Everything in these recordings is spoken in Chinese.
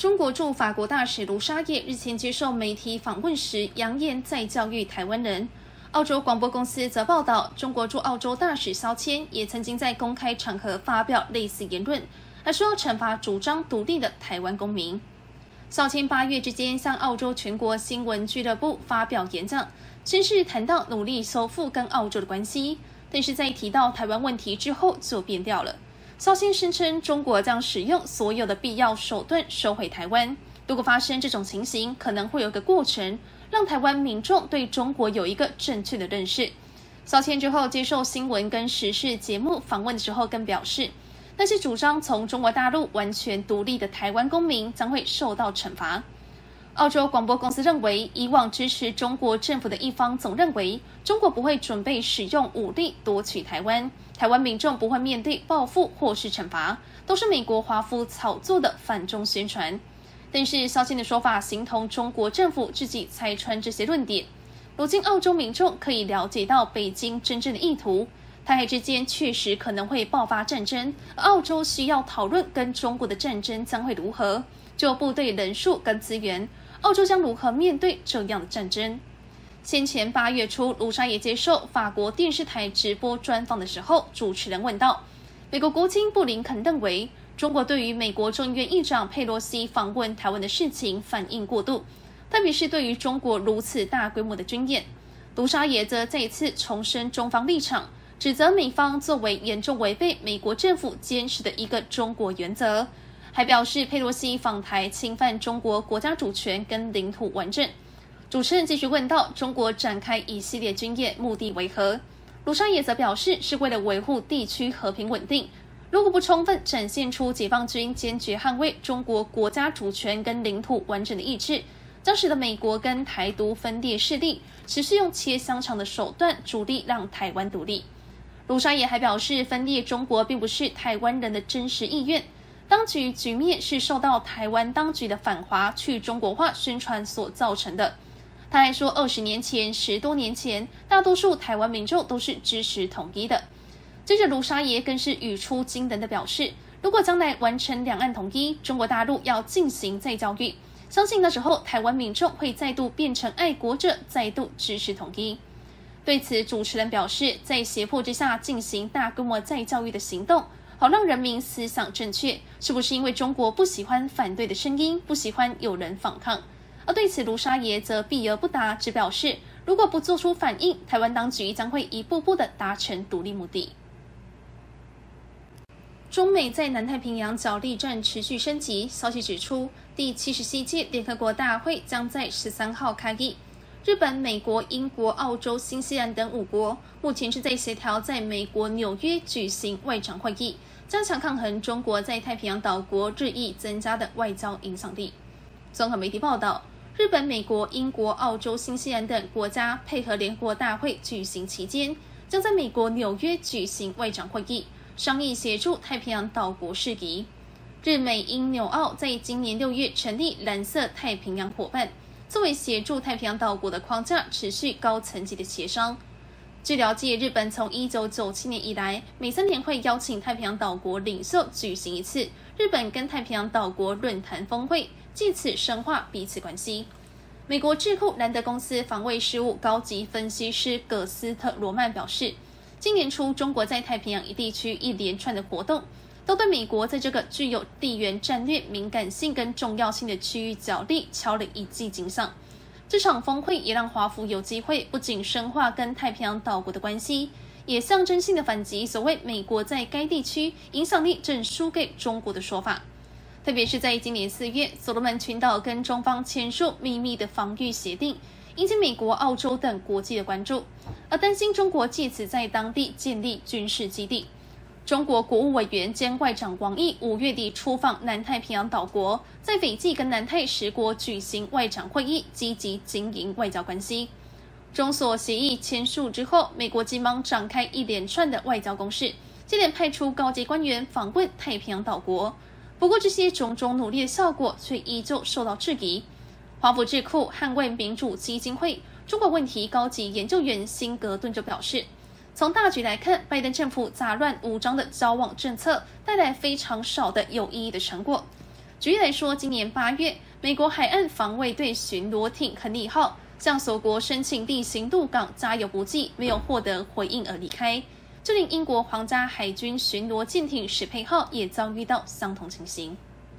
中国驻法国大使卢沙野日前接受媒体访问时，扬言再教育台湾人。澳洲广播公司则报道，中国驻澳洲大使肖谦也曾经在公开场合发表类似言论，还说要惩罚主张独立的台湾公民。肖谦8月之间向澳洲全国新闻俱乐部发表演讲，先是谈到努力修复跟澳洲的关系，但是在提到台湾问题之后就变调了。肖谦声称，中国将使用所有的必要手段收回台湾。如果发生这种情形，可能会有一个过程，让台湾民众对中国有一个正确的认识。肖谦之后接受新闻跟时事节目访问的时候，更表示，那些主张从中国大陆完全独立的台湾公民将会受到惩罚。澳洲广播公司认为，以往支持中国政府的一方总认为，中国不会准备使用武力夺取台湾，台湾民众不会面对报复或是惩罚，都是美国华府炒作的反中宣传。但是肖谦的说法形同中国政府自己拆穿这些论点。如今澳洲民众可以了解到北京真正的意图，台海之间确实可能会爆发战争，而澳洲需要讨论跟中国的战争将会如何，就部队人数跟资源，澳洲将如何面对这样的战争。先前8月初，卢沙野接受法国电视台直播专访的时候，主持人问道，美国国务卿布林肯认为，中国对于美国众议院议长佩洛西访问台湾的事情反应过度，特别是对于中国如此大规模的军演。卢沙野则再次重申中方立场，指责美方作为严重违背美国政府坚持的一个中国原则，还表示佩洛西访台侵犯中国国家主权跟领土完整。主持人继续问到，中国展开一系列军演目的为何？卢沙野则表示，是为了维护地区和平稳定。如果不充分展现出解放军坚决捍卫中国国家主权跟领土完整的意志，将使得美国跟台独分裂势力持续用切香肠的手段主力让台湾独立。卢沙野还表示，分裂中国并不是台湾人的真实意愿，当局局面是受到台湾当局的反华去中国化宣传所造成的。他还说，20年前、10多年前，大多数台湾民众都是支持统一的。接着卢沙野更是语出惊人的表示，如果将来完成两岸统一，中国大陆要进行再教育，相信那时候台湾民众会再度变成爱国者，再度支持统一。对此，主持人表示，在胁迫之下进行大规模再教育的行动，好让人民思想正确，是不是因为中国不喜欢反对的声音，不喜欢有人反抗？而对此，卢沙野则避而不答，只表示如果不做出反应，台湾当局将会一步步的达成独立目的。中美在南太平洋角力战持续升级，消息指出，第77届联合国大会将在13号开议。日本、美国、英国、澳洲、新西兰等5国目前是在协调在美国纽约举行外长会议，加强抗衡中国在太平洋岛国日益增加的外交影响力。综合媒体报道，日本、美国、英国、澳洲、新西兰等国家配合联合国大会举行期间，将在美国纽约举行外长会议，商议协助太平洋岛国事宜。日美英纽澳在今年6月成立蓝色太平洋伙伴，作为协助太平洋岛国的框架，持续高层级的协商。据了解，日本从1997年以来，每3年会邀请太平洋岛国领袖举行一次日本跟太平洋岛国论坛峰会，借此深化彼此关系。美国智库兰德公司防卫事务高级分析师葛斯特罗曼表示，今年初中国在太平洋一地区一连串的活动，都对美国在这个具有地缘战略敏感性跟重要性的区域角力敲了一记警响。这场峰会也让华府有机会不仅深化跟太平洋岛国的关系，也象征性的反击所谓美国在该地区影响力正输给中国的说法。特别是在今年4月，所罗门群岛跟中方签署秘密的防御协定，引起美国、澳洲等国际的关注，而担心中国借此在当地建立军事基地。中国国务委员兼外长王毅5月底出访南太平洋岛国，在斐济跟南太10国举行外长会议，积极经营外交关系。中所协议签署之后，美国急忙展开一连串的外交攻势，接连派出高级官员访问太平洋岛国。不过，这些种种努力的效果却依旧受到质疑。华府智库捍卫民主基金会中国问题高级研究员辛格顿就表示，从大局来看，拜登政府杂乱无章的交往政策带来非常少的有意义的成果。 举例来说，今年8月，美国海岸防卫队巡逻艇亨利号向索国申请地形渡港加油补给，没有获得回应而离开。这令英国皇家海军巡逻舰艇史佩号也遭遇到相同情形。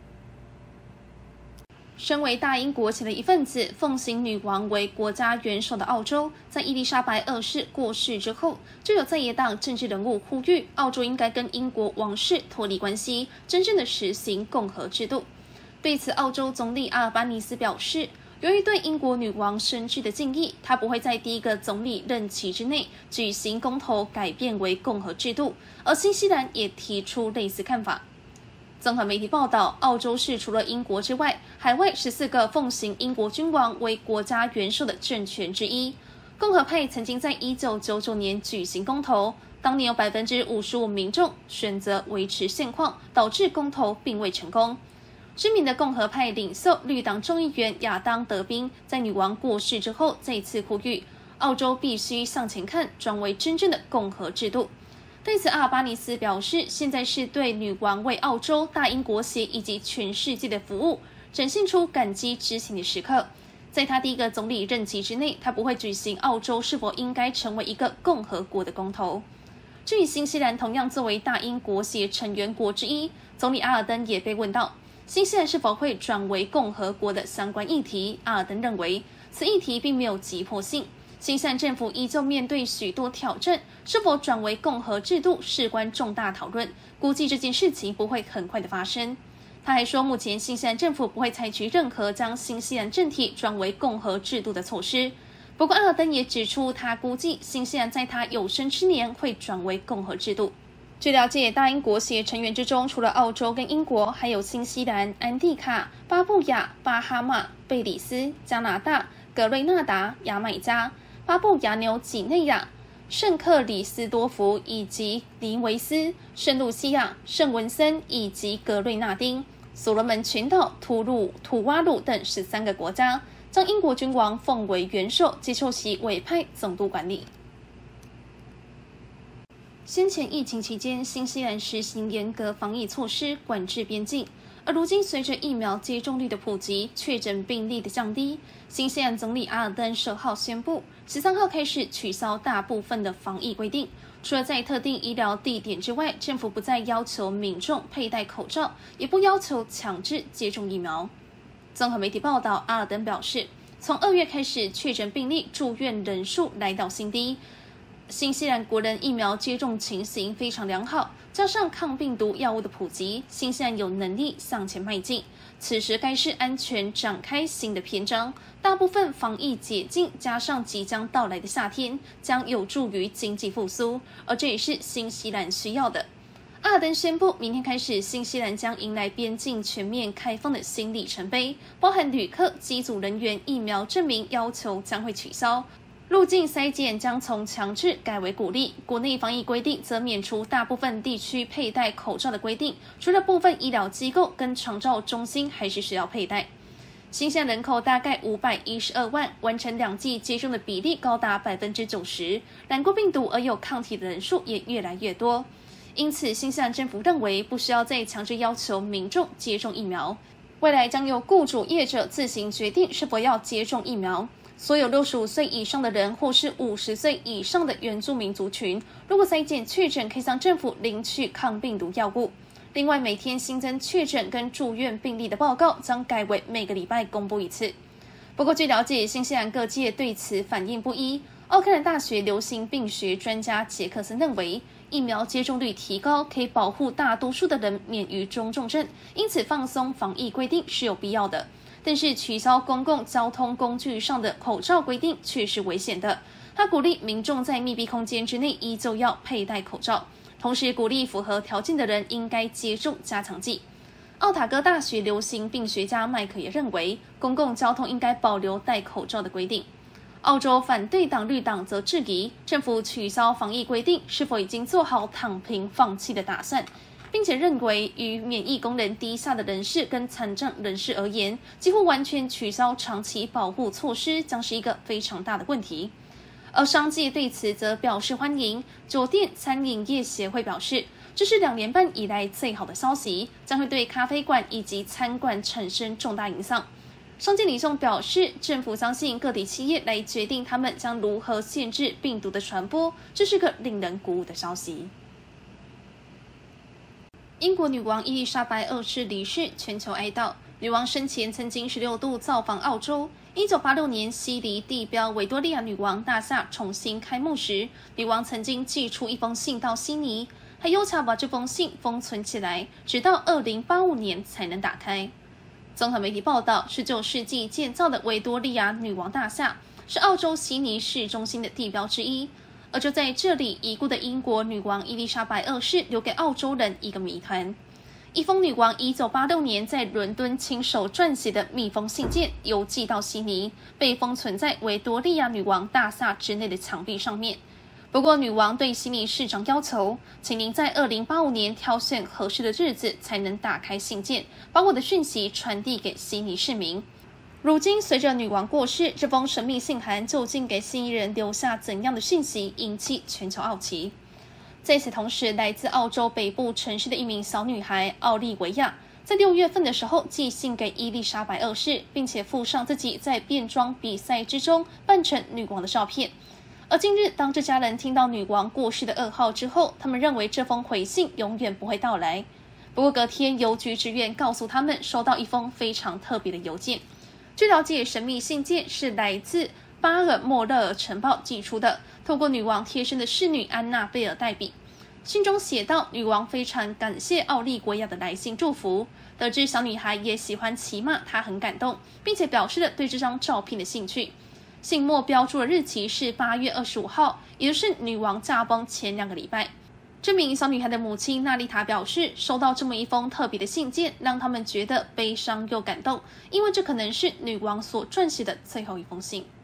身为大英国协的一份子，奉行女王为国家元首的澳洲，在伊丽莎白二世过世之后，就有在野党政治人物呼吁，澳洲应该跟英国王室脱离关系，真正的实行共和制度。对此，澳洲总理阿尔巴尼斯表示，由于对英国女王深挚的敬意，他不会在第一个总理任期之内举行公投改变为共和制度，而新西兰也提出类似看法。综合媒体报道，澳洲是除了英国之外，海外14个奉行英国君王为国家元首的政权之一。共和派曾经在1999年举行公投，当年有55%民众选择维持现况，导致公投并未成功。知名的共和派领袖绿党众议员亚当·德宾在女王过世之后再次呼吁，澳洲必须向前看，转为真正的共和制度。对此，阿尔巴尼斯表示，现在是对女王为澳洲、大英国协以及全世界的服务展现出感激之情的时刻。在他第一个总理任期之内，他不会举行澳洲是否应该成为一个共和国的公投。至于新西兰，同样作为大英国协成员国之一，总理阿尔登也被问到新西兰是否会转为共和国的相关议题。阿尔登认为，此议题并没有急迫性。新西兰政府依旧面对许多挑战，是否转为共和制度事关重大讨论，估计这件事情不会很快的发生。他还说，目前新西兰政府不会采取任何将新西兰政体转为共和制度的措施。不过，阿尔登也指出，他估计新西兰在他有生之年会转为共和制度。据了解，大英国协成员之中，除了澳洲跟英国，还有新西兰、安蒂卡、巴布亚、巴哈马、贝里斯、加拿大、格瑞纳达、牙买加、巴布亚纽几内亚、圣克里斯多福以及尼维斯、圣露西亚、圣文森以及格瑞纳丁、所罗门群岛、土瓦鲁等13个国家，将英国君王奉为元首，接受其委派总督管理。先前疫情期间，新西兰实行严格防疫措施，管制边境。而如今，随着疫苗接种率的普及，确诊病例的降低，新西兰总理阿尔登10号宣布，13号开始取消大部分的防疫规定。除了在特定医疗地点之外，政府不再要求民众佩戴口罩，也不要求强制接种疫苗。综合媒体报道，阿尔登表示，从2月开始，确诊病例、住院人数来到新低。新西兰国人疫苗接种情形非常良好，加上抗病毒药物的普及，新西兰有能力向前迈进。此时该市安全展开新的篇章，大部分防疫解禁，加上即将到来的夏天，将有助于经济复苏，而这也是新西兰需要的。阿尔登宣布，明天开始，新西兰将迎来边境全面开放的新里程碑，包含旅客、机组人员疫苗证明要求将会取消。入境筛检将从强制改为鼓励，国内防疫规定则免除大部分地区佩戴口罩的规定，除了部分医疗机构跟长照中心还是需要佩戴。新西兰人口大概512万，完成2剂接种的比例高达90%，染过病毒而有抗体的人数也越来越多。因此，新西兰政府认为不需要再强制要求民众接种疫苗，未来将由雇主业者自行决定是否要接种疫苗。所有65岁以上的人或是50岁以上的原住民族群，如果筛检确诊，可以向政府领取抗病毒药物。另外，每天新增确诊跟住院病例的报告将改为每个礼拜公布一次。不过，据了解，新西兰各界对此反应不一。奥克兰大学流行病学专家杰克森认为，疫苗接种率提高可以保护大多数的人免于中重症，因此放松防疫规定是有必要的。但是取消公共交通工具上的口罩规定却是危险的。他鼓励民众在密闭空间之内依旧要佩戴口罩，同时鼓励符合条件的人应该接种加强剂。奥塔哥大学流行病学家麦克也认为，公共交通应该保留戴口罩的规定。澳洲反对党绿党则质疑政府取消防疫规定是否已经做好躺平放弃的打算，并且认为与免疫功能低下的人士跟残障人士而言，几乎完全取消长期保护措施将是一个非常大的问题。 而商界对此则表示欢迎。酒店餐饮业协会表示，这是2年半以来最好的消息，将会对咖啡馆以及餐馆产生重大影响。商界领袖表示，政府相信个体企业来决定他们将如何限制病毒的传播，这是个令人鼓舞的消息。英国女王伊丽莎白2世离世，全球哀悼。女王生前曾经16度造访澳洲。1986年，悉尼地标维多利亚女王大厦重新开幕时，女王曾经寄出一封信到悉尼，还要求把这封信封存起来，直到2085年才能打开。综合媒体报道，19世纪建造的维多利亚女王大厦是澳洲悉尼市中心的地标之一。而就在这里，已故的英国女王伊丽莎白2世留给澳洲人一个谜团。一封女王1986年在伦敦亲手撰写的密封信件邮寄到悉尼，被封存在维多利亚女王大厦之内的墙壁上面。不过，女王对悉尼市长要求，请您在2085年挑选合适的日子才能打开信件，把我的讯息传递给悉尼市民。如今，随着女王过世，这封神秘信函究竟给悉尼人留下怎样的讯息，引起全球好奇。在此同时，来自澳洲北部城市的一名小女孩奥利维亚，在6月份的时候寄信给伊丽莎白2世，并且附上自己在变装比赛之中扮成女王的照片。而近日，当这家人听到女王过世的噩耗之后，他们认为这封回信永远不会到来。不过隔天，邮局职员告诉他们收到一封非常特别的邮件。据了解，神秘信件是来自巴尔莫勒尔城堡寄出的，透过女王贴身的侍女安娜贝尔代笔。信中写道，女王非常感谢奥利维亚的来信祝福，得知小女孩也喜欢骑马，她很感动，并且表示了对这张照片的兴趣。信末标注的日期是8月25号，也就是女王驾崩前2个礼拜。这名小女孩的母亲娜丽塔表示，收到这么一封特别的信件，让他们觉得悲伤又感动，因为这可能是女王所撰写的最后一封信。